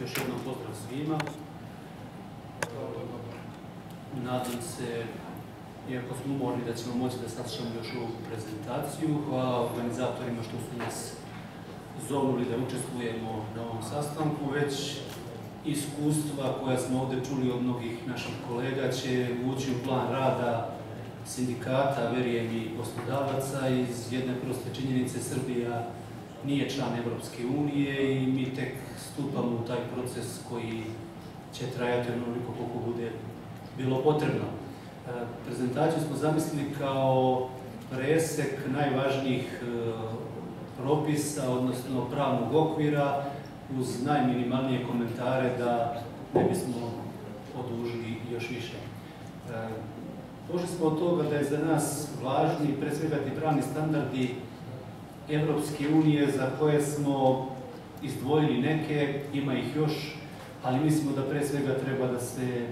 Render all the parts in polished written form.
Još jednom pozdrav svima. Nadam se, iako smo umorni, da ćemo moći da saslušamo još ovu prezentaciju. Hvala organizatorima što su nas zovnuli da učestvujemo na ovom sastanku. Već iskustva koja smo ovdje čuli od mnogih naših kolega će ući u plan rada sindikata, verujem i poslodavaca, iz jedne proste činjenice: Srbija nije član Evropske unije i mi tek stupamo u taj proces koji će trajati onoliko koliko bude bilo potrebno. Prezentaciju smo zamislili kao presek najvažnijih propisa, odnosno pravnog okvira, uz najminimalnije komentare da ne bismo odužili još više. Došli smo od toga da je za nas važni pre svega ti pravni standardi Evropske unije za koje smo izdvojili neke, ima ih još, ali mislimo da pre svega treba da se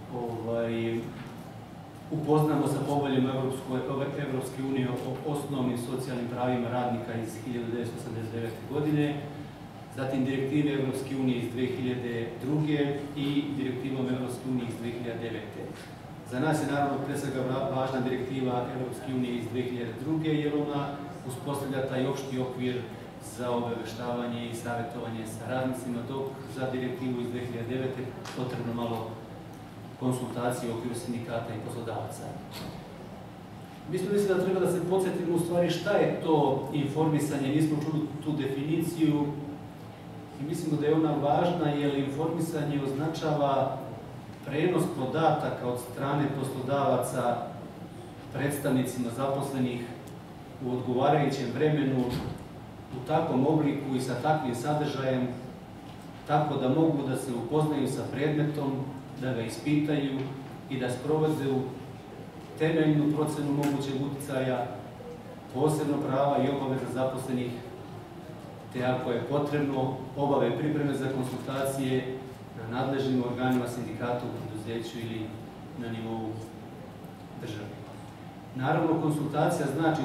upoznamo sa poveljom Evropske unije o osnovnim socijalnim pravima radnika iz 1989. godine, zatim direktive Evropske unije iz 2002. i direktivom Evropske unije iz 2009. Za nas je naravno pre svega važna direktiva Evropske unije iz 2002. jer ona uspostavlja taj opšti okvir za obaveštavanje i savjetovanje sa radnicima, dok za direktivu iz 2009. potrebno malo konsultacije u okviru sindikata i poslodavaca. Mi smo mislili da treba da se podsjetimo u stvari šta je to informisanje, nismo čuli tu definiciju i mislimo da je ona važna jer informisanje označava prenos podataka od strane poslodavaca predstavnicima zaposlenih u odgovarajućem vremenu, u takvom obliku i sa takvim sadržajem, tako da mogu da se upoznaju sa predmetom, da ga ispitaju i da sprovode u temeljnu procenu mogućeg uticaja, posebno prava i obaveza zaposlenih, te ako je potrebno, obave pripreme za konsultacije na nadležnim organima sindikata u preduzeću ili na nivou države. Naravno, konsultacija znači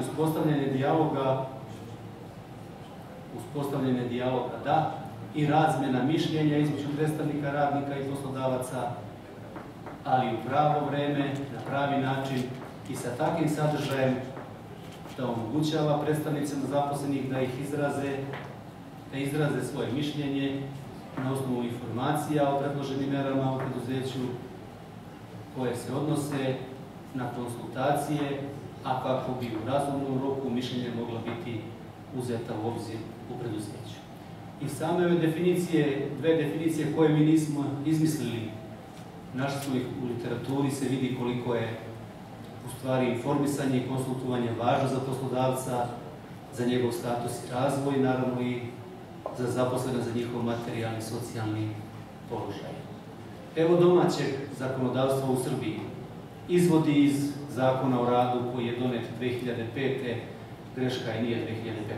uspostavljanje dijaloga, da, i razmjena mišljenja između predstavnika radnika i poslodavaca, ali u pravo vreme, na pravi način i sa takvim sadržajem da omogućava predstavnicima zaposlenih da izraze svoje mišljenje na osnovu informacija o predloženim merama u preduzeću koje se odnose na konsultacije, a kako bi u razumnom roku mišljenje mogla biti uzeta u obzir u preduzeću. I same ove definicije, dve definicije koje mi nismo izmislili, našli smo ih u literaturi, se vidi koliko je u stvari informisanje i konsultovanje važno za poslodavca, za njegov status i razvoj, naravno i za zaposlene, za njihov materijalni i socijalni položaj. Evo domaćeg zakonodavstva u Srbiji. Izvodi iz Zakona o radu koji je donet 2005. Greška i nije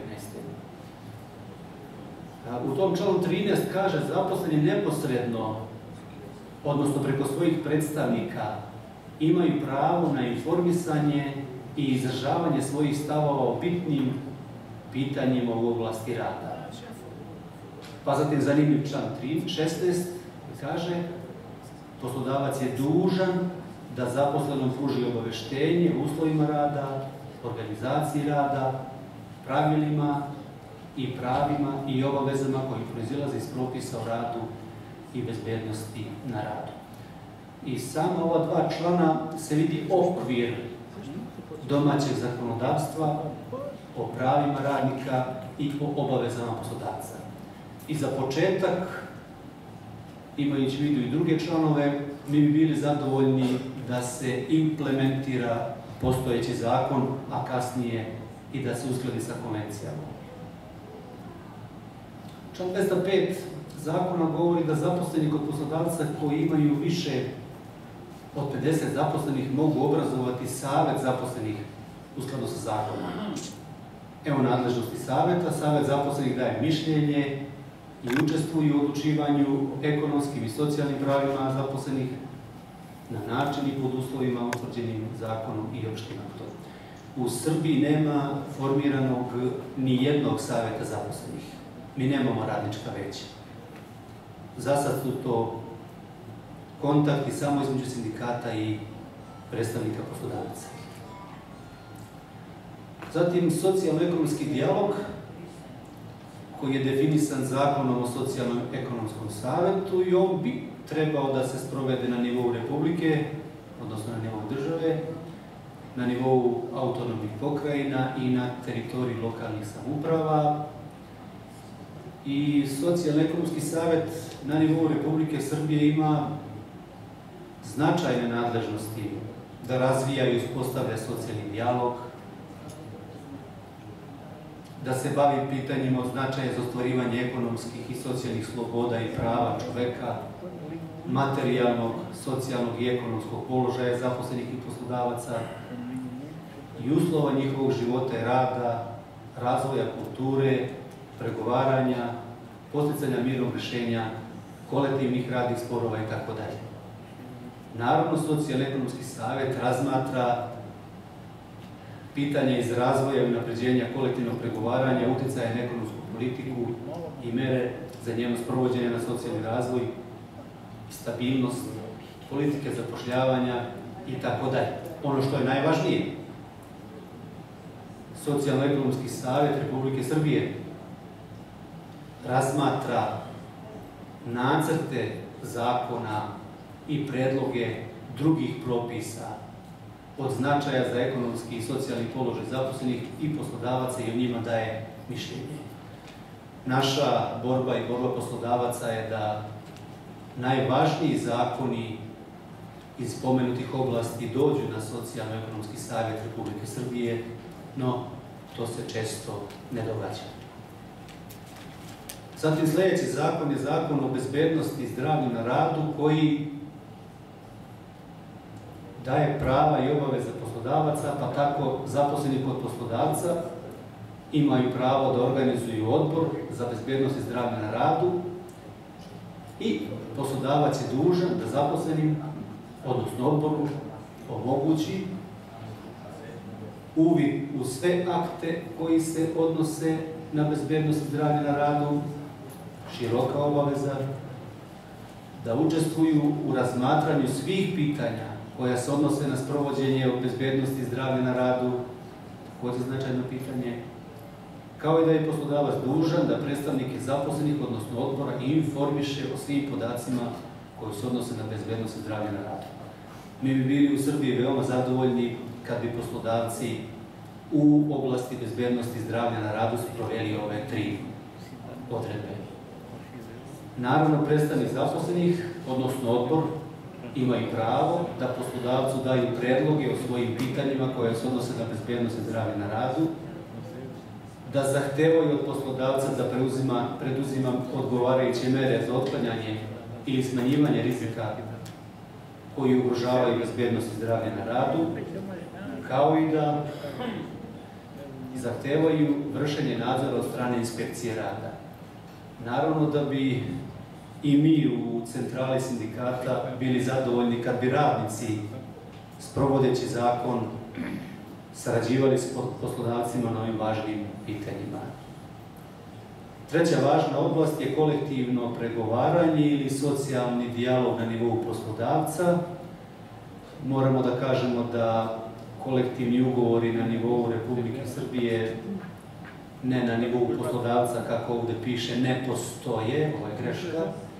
2015. U tom članu 13 kaže: zaposleni neposredno, odnosno preko svojih predstavnika, imaju pravo na informisanje i izražavanje svojih stavova o bitnim pitanjima u oblasti rada. Pa zatim zanimljiv član 16 kaže: poslodavac je dužan da zaposlenom pruži obaveštenje o uslovima rada, organizaciji rada, pravilima i pravima i obavezama koji proizilaze iz propisa o radu i bezbednosti na radu. I samo ova dva člana se vidi okvir domaćeg zakonodavstva o pravima radnika i o obavezama poslodavca. I za početak, imajući u vidu i druge članove, mi bi bili zadovoljni da se implementira postojeći zakon, a kasnije i da se uskladi sa konvencijama. Član 205 zakona govori da zaposleni kod poslodavca koji imaju više od 50 zaposlenih mogu obrazovati savet zaposlenih u skladu sa zakonom. Evo nadležnosti saveta. Savet zaposlenih daje mišljenje i učestvuju u odlučivanju o ekonomskim i socijalnim pravima zaposlenih na način i pod uslovima utvrđenim zakonom i opštim aktom. U Srbiji nema formiranog ni jednog saveta zaposlenih. Mi nemamo radnička veća. Za sad su to kontakti samo između sindikata i predstavnika poslodavaca. Zatim, socijalno-ekonomski dijalog, koji je definisan Zakonom o socijalno-ekonomskom savetu i on bi trebao da se sprovede na nivou Republike, odnosno na nivou države, na nivou autonomnih pokrajina i na teritoriji lokalnih samouprava. I socijalno-ekonomski savet na nivou Republike Srbije ima značajne nadležnosti da razvija i uspostavlja socijalni dijalog, da se bavi pitanjima od značaja za ostvarivanje ekonomskih i socijalnih sloboda i prava čoveka, materijalnog, socijalnog i ekonomskog položaja zaposlenih i poslodavaca i uslova njihovog života i rada, razvoja kulture, pregovaranja, posticanja mirnog rješenja, kolektivnih radnih sporova itd. Naravno, socijalno-ekonomski savet razmatra pitanja iz razvoja i unapređenja kolektivnog pregovaranja, uticaja na ekonomsku politiku i mere za njeno sprovođenje na socijalni razvoj, stabilnost, politike zapošljavanja itd. Ono što je najvažnije, Socijalno-ekonomski savet Republike Srbije razmatra nacrte zakona i predloge drugih propisa od značaja za ekonomski i socijalni položaj zaposlenih i poslodavaca i o njima daje mišljenje. Naša borba i borba poslodavaca je da najvažniji zakoni iz spomenutih oblasti dođu na Socijalno-ekonomski savjet Republike Srbije, no to se često ne događa. Zatim, sljedeći zakon je Zakon o bezbednosti i zdravlju na radu, koji daje prava i obaveze poslodavaca, pa tako zaposleni kod poslodavca imaju pravo da organizuju odbor za bezbednost i zdravlje na radu i poslodavac je dužan da zaposlenim, odnosno odboru, omogući uvid u sve akte koji se odnose na bezbednost i zdravlje na radu, široka obaveza, da učestvuju u razmatranju svih pitanja koja se odnose na sprovođenje o bezbednosti i zdravlja na radu, koje je značajno pitanje, kao i da je poslodavac dužan da predstavnike zaposlenih, odnosno odbora, informiše o svim podacima koji se odnose na bezbednost i zdravlje na radu. Mi bi bili u Srbiji veoma zadovoljni kad bi poslodavci u oblasti bezbednosti i zdravlja na radu sproveli ove tri odredbe. Naravno, predstavnik zaposlenih, odnosno odbor, imaju pravo da poslodavcu daju predloge o svojim pitanjima koje se odnose na bezbednost i zdravlje na radu, da zahtevaju od poslodavca da preduzima odgovarajuće mere za otklanjanje ili smanjivanje rizika koji ugrožavaju bezbednost i zdravlje na radu, kao i da zahtevaju vršenje nadzora od strane inspekcije rada. Naravno da bi i mi u centrali sindikata bili zadovoljni kad bi radnici, sprovodeći zakon, sarađivali s poslodavcima na ovim važnim pitanjima. Treća važna oblast je kolektivno pregovaranje ili socijalni dijalog na nivou poslodavca. Moramo da kažemo da kolektivni ugovori na nivou Republike Srbije, ne na nivou poslodavca, kako ovde piše, ne postoje, ovo je greška.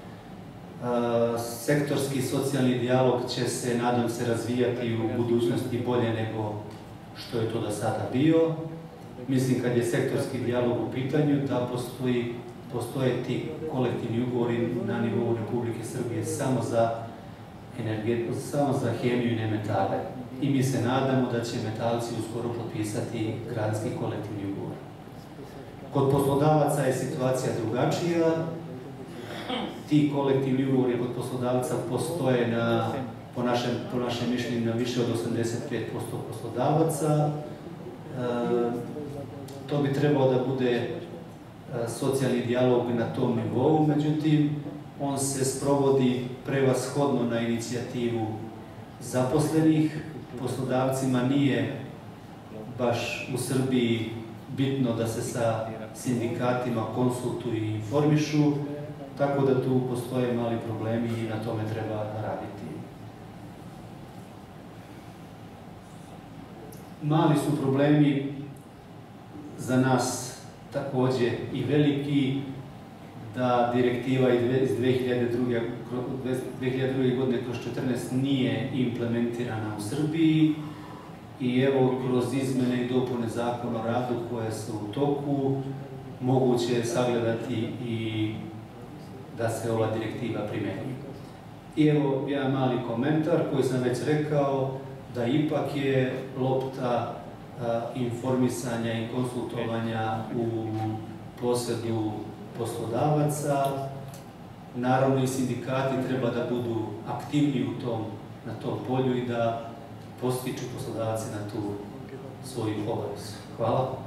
Sektorski socijalni dijalog će se, nadam se, razvijati u budućnosti bolje nego što je to do sada bio. Mislim, kad je sektorski dijalog u pitanju, da postoje ti kolektivni ugovori na nivou Republike Srbije samo za hemiju i nemetale. I mi se nadamo da će metalci uskoro potpisati gradski kolektivni ugovor. Kod poslodavaca je situacija drugačija. Ti kolektivni ugovori kod poslodavca postoje po našem mišljenju na više od 85% poslodavaca. To bi trebao da bude socijalni dijalog na tom nivou, međutim, on se sprovodi prevashodno na inicijativu zaposlenih. Poslodavcima nije baš u Srbiji bitno da se sa sindikatima konsultuju i informišu, tako da tu postoje mali problemi i na tome treba raditi. Mali su problemi za nas također i veliki, da direktiva iz 2002. godine kroz 14 nije implementirana u Srbiji i evo kroz izmene i dopune Zakona o radu koje su u toku moguće je sagledati i da se ova direktiva primeni. I evo jedan mali komentar koji sam već rekao, da ipak je lopta informisanja i konsultovanja u posjedu poslodavaca. Naravno i sindikati treba da budu aktivni na tom polju i da postiču poslodavci na tu svoju obavezu. Hvala.